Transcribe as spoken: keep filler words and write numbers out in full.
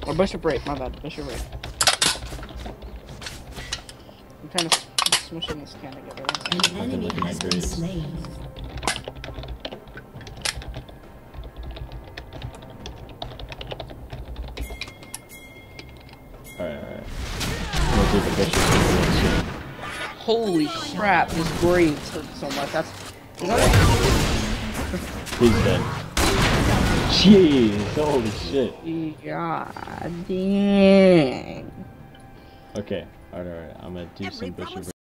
Or Bishop Rape, my bad. Bishop Rape. I'm trying to smush in this can together. An enemy has been slain. Alright, alright. I'm gonna do the bishop. Holy crap, this Graves hurt so much. That's. Is that He's dead. Jeez, holy shit. God dang. Okay, alright, alright. I'm gonna do some bishop.